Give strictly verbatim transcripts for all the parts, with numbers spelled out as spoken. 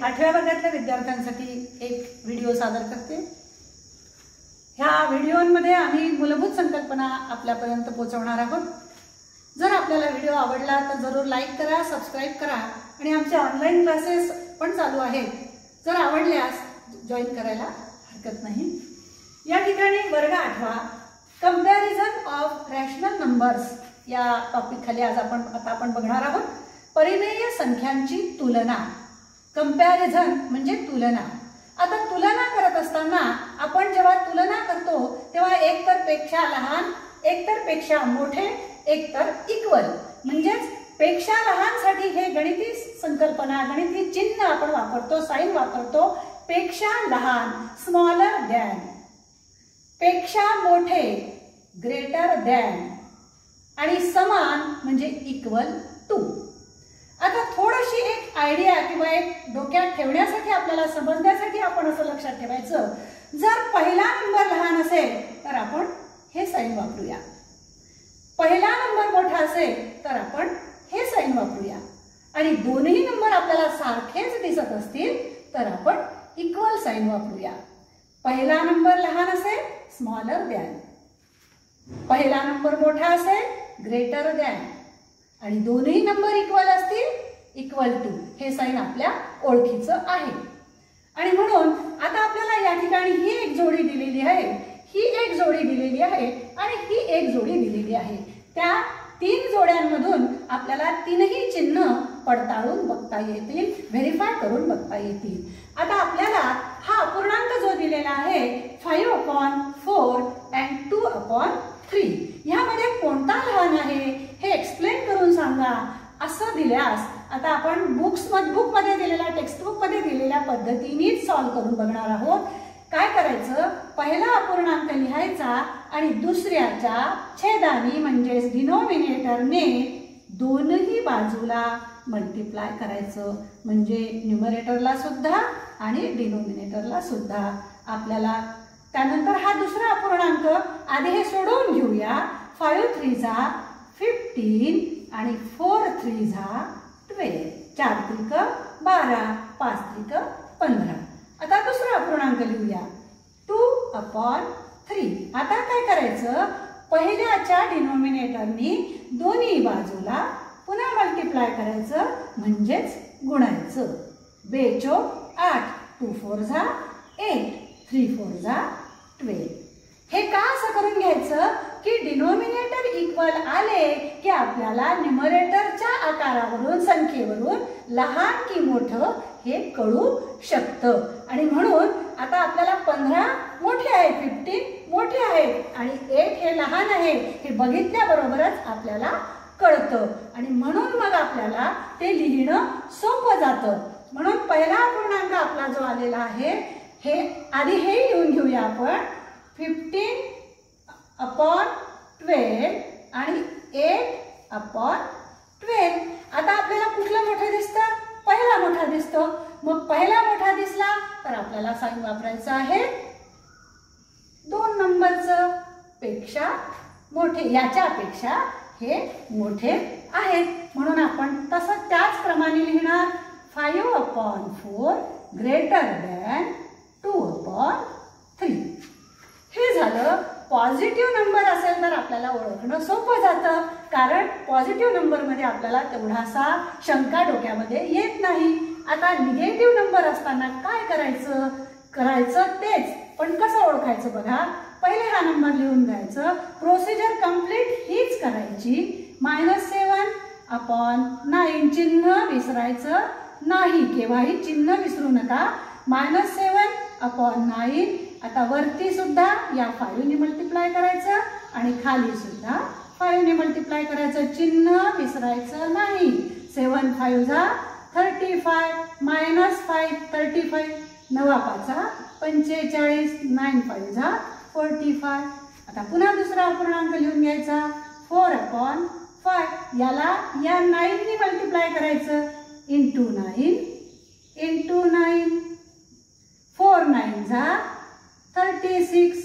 आठव्या वर्गातल्या विद्यार्थ्यांसाठी एक व्हिडिओ सादर करते। ह्या व्हिडिओमध्ये आम्ही मूलभूत संकल्पना आपल्यापर्यंत पोहोचवणार आहोत। जर आपल्याला व्हिडिओ आवडला तर जरूर लाईक करा, सबस्क्राइब करा आणि आमचे ऑनलाईन क्लासेस पण चालू आहेत, जर आवडल्यास जॉईन करायला हरकत नाही। या ठिकाणी वर्ग आठवा कंपॅरिझन ऑफ रॅशनल नंबर्स या टॉपिक खाली आज आपण आता आपण बघणार आहोत। परिमेय संख्यांची तुलना। कंपॅरिझन म्हणजे तुलना। आता तुलना करत असताना आपण जेव्हा तुलना करतो तेव्हा एक तर पेक्षा लहान, एक तर पेक्षा मोठे, एक तर इक्वल म्हणजेच पेक्षा लहान साठी हे गणिती संकल्पना, गणिती चिन्ह आपण वापरतो, साइन वापरतो। पेक्षा लहान स्मॉलर दॅन, पेक्षा मोठे ग्रेटर दॅन आणि समान म्हणजे इक्वल टू। आता थोडीशी एक आयडिया किंवा एक डोक्यात ठेवण्यासाठी, आपल्याला समजण्यासाठी आपण असं लक्षात ठेवायचं, जर पहिला नंबर लहान असेल तर आपण हे साइन वापरूया, पहिला नंबर मोठा असेल तर आपण हे साइन वापरूया आणि दोन्ही नंबर आपल्याला सारखेच दिसत असतील तर आपण इक्वल साइन वापरूया। पहिला नंबर लहान असेल स्मॉलर दॅन, पहिला नंबर मोठा असेल ग्रेटर दॅन आणि दोन्ही नंबर इक्वल असतील इक्वल टू। हे साइन आपल्या ओळखीचं आहे आणि म्हणून आता आपल्याला या ठिकाणी ही एक जोडी दिलेली आहे, ही एक जोडी दिलेली आहे आणि ही एक जोडी दिलेली आहे। त्या तीन जोड्यांमधून आपल्याला तीनही चिन्ह पडताळून बघता येतील, व्हेरीफाय करून बघता येतील। आता आपल्याला हा अपूर्णांक जो दिलेला आहे five upon four and two upon three, ह्यामध्ये कोणता लहान आहे हे एक्सप्लेन करून सांगा असं दिल्यास आता आपण बुक्स बुक मध्ये दिलेल्या टेक्स्टबुक मध्ये दिलेल्या पद्धतीनेच सॉल्व्ह करून बघणार आहोत। काय करायचं, पहिला अपूर्णांक लिहायचा आणि दुसऱ्याच्या छेदानी म्हणजे डिनोमिनेटरने दोनही बाजूला मल्टिप्लाय करायचं, म्हणजे न्यूमरेटरला सुद्धा आणि डिनोमिनेटरला सुद्धा। आपल्याला त्यानंतर हा दुसरा अपूर्णांक आधी हे सोडवून घेऊया। फाइव थ्री जा फिफ्टीन आणि फोर थ्री जा ट्वेल्व, चार त्रिक बारा, पाच त्रिक पंधरा। आता दुसरा अपूर्णांक लिहूया टू अपॉन थ्री। आता काय करायचं, पहिल्याच्या डिनोमिनेटरनी दोन्ही बाजूला पुन्हा मल्टिप्लाय करायचं म्हणजेच गुणायचं। बेचो आठ, टू फोर जा एट, थ्री फोर जा ट्वेल्व। हे का असं करून घ्यायचं की डिनोमिनेटर इक्वल आले की आपल्याला न्यूमरेटरच्या आकारावरून, संख्येवरून लहान की मोठं हे कळू शकतं आणि म्हणून आता आपल्याला पंधरा मोठे आहे, फिफ्टीन मोठे आहे आणि एट हे लहान आहे हे बघितल्याबरोबरच आपल्याला कळतं आणि म्हणून मग आपल्याला ते लिहिणं सोपं जातं। म्हणून पहिला अपूर्णांक आपला जो आलेला आहे हे आधी हे लिहून घेऊया आपण, फिफ्टीन अपॉन ट्वेल्व आणि एट अपॉन ट्वेल्व। आता आपल्याला कुठला मोठा दिसतं, पहिला मोठा दिसतो, मग पहिला मोठा दिसला तर आपल्याला साइन वापरायचं आहे दोन नंबरचं, पेक्षा मोठे, याच्यापेक्षा हे मोठे आहेत म्हणून आपण तसं त्याचप्रमाणे लिहिणार five upon four greater than two upon three. हे झालं। पॉझिटिव्ह नंबर असेल तर आपल्याला ओळखणं सोपं जातं, कारण पॉझिटिव्ह नंबर मध्ये आपल्याला तेवढासा शंका डोक्यामध्ये येत नाही। आता निगेटिव्ह नंबर असताना काय करायचं करायचं तेच, पण कसं ओळखायचं बघा। पहिले हा नंबर लिहून घ्यायचं, प्रोसिजर कंप्लीट हीच करायची। मायनस सेवन अपॉन नाईन, चिन्ह विसरायचं नाही, केव्हाही चिन्ह विसरू नका। Minus seven upon nine. आता वरती सुद्धा या फाइव ने मल्टिप्लाय करायचं आणि खाली सुद्धा फाइव ने मल्टिप्लाय करायचं, चिन्ह विसरायचं नाही। सेवन फाइव जा thirty five, minus five thirty five, नवा पाचा पंचेचाळीस, नाईन फाइव जा फोर्टी फाइव। आता पुन्हा दुसरा अपूर्णांक लिहून घ्यायचा फोर अपॉन फाइव, याला या नाईन ने मल्टिप्लाय करायचं, into nine into nine, four nine जा थर्टी सिक्स,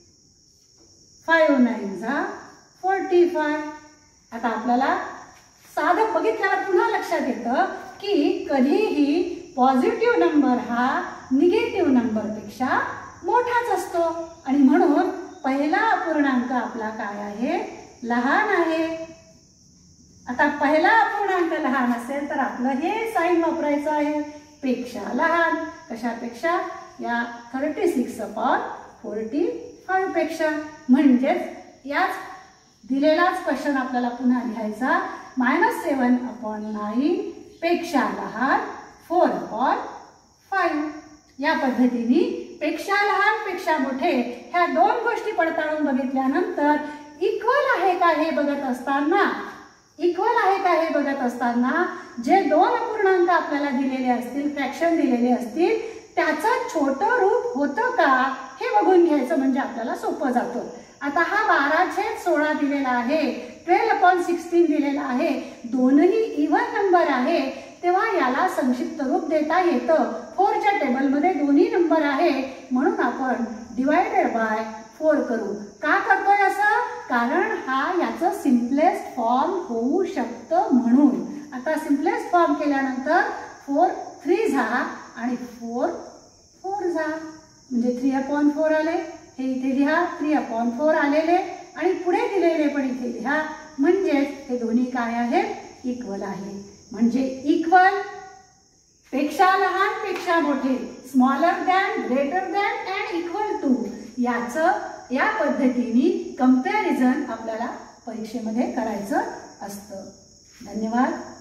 फाइव नाईन जा फोर्टी फाइव। आता आपल्याला साधं बघितल्यावर पुन्हा लक्षात येतं की कधीही पॉझिटिव्ह नंबर हा निगेटिव्ह नंबरपेक्षा मोठाच असतो आणि म्हणून पहिला अपूर्णांक आपला काय आहे, लहान आहे. आता पहिला अपूर्णांक लहान असेल तर आपलं हे साइन वापरायचं आहे, पेक्षा लहान. कशापेक्षा, या thirty six upon forty five पेक्षा. म्हणजेच याच दिलेलाच क्वेश्चन आपल्याला पुन्हा लिहायचा, मायनस सेवन अपॉन नाईन पेक्षा लहान फोर अपॉन फाईव्ह. या पद्धतीने पेक्षा लहान पेक्षा मोठे ह्या दोन गोष्टी पडताळून बघितल्यानंतर इक्वल आहे का हे बघत असताना इक्वल आहे का हे बघत असताना जे दोन अपूर्णांक आपल्याला दिलेले असतील, फ्रॅक्शन दिलेले असतील, त्याचं छोटं रूप होतं का हे बघून घ्यायचं, म्हणजे आपल्याला सोपं जातं. आता हा बारा छेद सोळा दिलेला आहे, ट्वेल्व अपॉन सिक्स्टीन दिलेला आहे, दोनही इव्हन नंबर आहे, तेव्हा याला संक्षिप्त रूप देता येतं. फोरच्या टेबलमध्ये दोन्ही नंबर आहे म्हणून आपण डिवायडेड बाय फोर करू. का करतोय असं, कारण हा याचं सिम्पलेस्ट फॉर्म होऊ शकतं म्हणून. आता सिम्पलेस्ट फॉर्म केल्यानंतर फोर थ्री झा आणि फोर फोर झा, म्हणजे थ्री अपॉन फोर आले, हे इथे लिहा, थ्री अपॉन फोर आलेले आणि पुढे दिलेले पण इथे लिहा. म्हणजेच हे दोन्ही काय आहेत, इक्वल आहे. म्हणजे इक्वल, पेक्षा लहान पेक्षा मोठे, smaller than, greater than and equal to, याचं या पद्धतीने कंपॅरिझन आपल्याला परीक्षेमध्ये करायचं असतं. धन्यवाद.